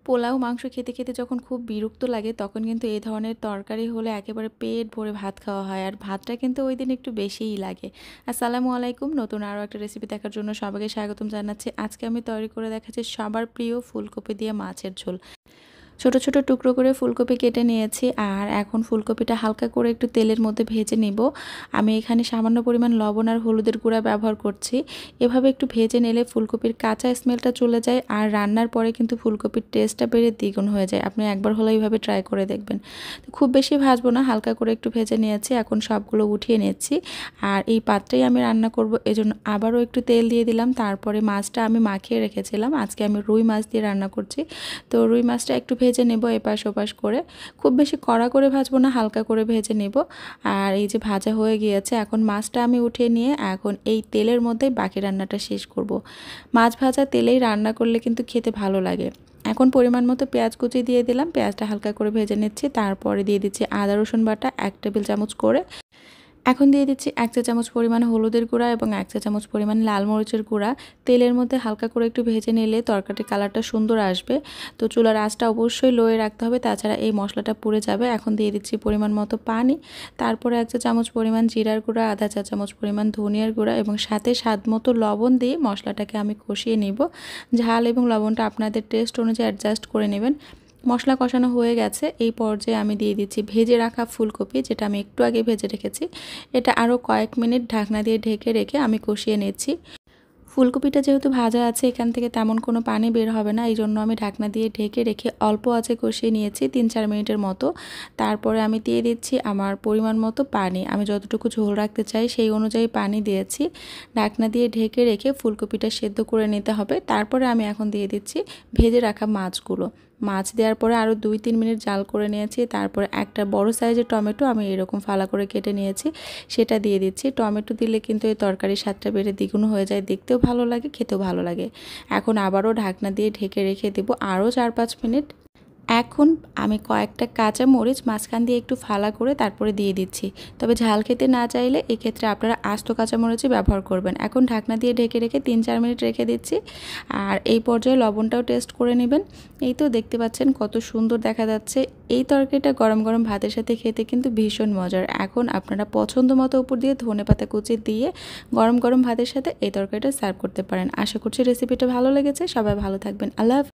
পোলাও মাংস খেতে খেতে যখন খুব বিরক্ত লাগে তখন কিন্তু এই ধরনের তরকারি হলে একেবারে পেট ভরে ভাত খাওয়া হয়, আর ভাতটা কিন্তু ওই দিন একটু বেশিই লাগে। আসসালামু আলাইকুম, নতুন আরও একটা রেসিপি দেখার জন্য সবাইকে স্বাগতম জানাচ্ছি। আজকে আমি তৈরি করে দেখাচ্ছি সবার প্রিয় ফুলকপি দিয়ে মাছের ঝোল। ছোট ছোট টুকরো করে ফুলকপি কেটে নিয়েছি, আর এখন ফুলকপিটা হালকা করে একটু তেলের মধ্যে ভেজে নিব। আমি এখানে সামান্য পরিমাণ লবণ আর হলুদের গুঁড়া ব্যবহার করছি। এভাবে একটু ভেজে নিলে ফুলকপির কাঁচা স্মেলটা চলে যায়, আর রান্নার পরে কিন্তু ফুলকপির টেস্টটা বেড়ে দ্বিগুণ হয়ে যায়। আপনি একবার হলে এইভাবে ট্রাই করে দেখবেন। খুব বেশি ভাজবো না, হালকা করে একটু ভেজে নিয়েছি। এখন সবগুলো উঠিয়ে নিচ্ছি, আর এই পাত্রেই আমি রান্না করব, এজন্য আবারও একটু তেল দিয়ে দিলাম। তারপরে মাছটা আমি মাখিয়ে রেখেছিলাম, আজকে আমি রুই মাছ দিয়ে রান্না করছি। তো রুই মাছটা একটু ভেজে নেব এপাশ ওপাশ করে। খুব বেশি কড়া করে ভাজবো না, হালকা করে ভেজে নেব। আর এই যে ভাজা হয়ে গিয়েছে, এখন মাছটা আমি উঠিয়ে নিয়ে এখন এই তেলের মধ্যেই বাকি রান্নাটা শেষ করব। মাছ ভাজা তেলেই রান্না করলে কিন্তু খেতে ভালো লাগে। এখন পরিমাণ মতো পেঁয়াজ কুচি দিয়ে দিলাম, পেঁয়াজটা হালকা করে ভেজে নিচ্ছি। তারপরে দিয়ে দিচ্ছি আদা রসুন বাটা 1 টেবিল চামচ করে। এখন দিয়ে দিচ্ছি 1 চা চামচ পরিমাণ হলুদের গুঁড়া এবং 1 চা চামচ পরিমাণ লাল মরিচের গুঁড়া। তেলের মধ্যে হালকা করে একটু ভেজে নিলে তরকারির কালারটা সুন্দর আসবে। তো চুলার আঁচটা অবশ্যই লোয়ে রাখতে হবে, তাছাড়া এই মশলাটা পুড়ে যাবে। এখন দিয়ে দিচ্ছি পরিমাণ মতো পানি। তারপরে 1 চা চামচ পরিমাণ জিরার গুঁড়া, আধা চা চামচ পরিমাণ ধনিয়ার গুঁড়া এবং সাথে স্বাদ মতো লবণ দিয়ে মশলাটাকে আমি কষিয়ে নিব। ঝাল এবং লবণটা আপনাদের টেস্ট অনুযায়ী অ্যাডজাস্ট করে নেবেন। মশলা কষানো হয়ে গেছে, এই পর্যায়ে আমি দিয়ে দিচ্ছি ভেজে রাখা ফুলকপি, যেটা আমি একটু আগে ভেজে রেখেছি। এটা আরও কয়েক মিনিট ঢাকনা দিয়ে ঢেকে রেখে আমি কষিয়ে নিচ্ছি। ফুলকপিটা যেহেতু ভাজা আছে, এখান থেকে তেমন কোনো পানি বের হবে না, এই জন্য আমি ঢাকনা দিয়ে ঢেকে রেখে অল্প আঁচে কষিয়ে নিয়েছি 3-4 মিনিটের মতো। তারপরে আমি দিয়ে দিচ্ছি আমার পরিমাণ মতো পানি। আমি যতটুকু ঝোল রাখতে চাই সেই অনুযায়ী পানি দিয়েছি। ঢাকনা দিয়ে ঢেকে রেখে ফুলকপিটা সেদ্ধ করে নিতে হবে। তারপরে আমি এখন দিয়ে দিচ্ছি ভেজে রাখা মাছগুলো। মাছ দেওয়ার পরে আরও 2-3 মিনিট জাল করে নিয়েছি। তারপরে একটা বড় সাইজের টমেটো আমি এরকম ফালা করে কেটে নিয়েছি, সেটা দিয়ে দিচ্ছি। টমেটো দিলে কিন্তু এই তরকারির স্বাদটা বেড়ে দ্বিগুণ হয়ে যায়, দেখতেও ভালো লাগে, খেতেও ভালো লাগে। এখন আবারও ঢাকনা দিয়ে ঢেকে রেখে দেবো আরও 4-5 মিনিট। এখন আমি কয়েকটা কাঁচা মরিচ মাঝখান দিয়ে একটু ফালা করে তারপরে দিয়ে দিচ্ছি। তবে ঝাল খেতে না চাইলে এক্ষেত্রে আপনারা আস্ত কাঁচা মরিচই ব্যবহার করবেন। এখন ঢাকনা দিয়ে ঢেকে রেখে 3-4 মিনিট রেখে দিচ্ছি। আর এই পর্যায়ে লবণটাও টেস্ট করে নেবেন। এই তো দেখতে পাচ্ছেন কত সুন্দর দেখা যাচ্ছে। এই তরকারিটা গরম গরম ভাতের সাথে খেতে কিন্তু ভীষণ মজার। এখন আপনারা পছন্দ মতো উপর দিয়ে ধনেপাতা কুচি দিয়ে গরম গরম ভাতের সাথে এই তরকারিটা সার্ভ করতে পারেন। আশা করছি রেসিপিটা ভালো লেগেছে। সবাই ভালো থাকবেন। আল্লাহ হাফেজ।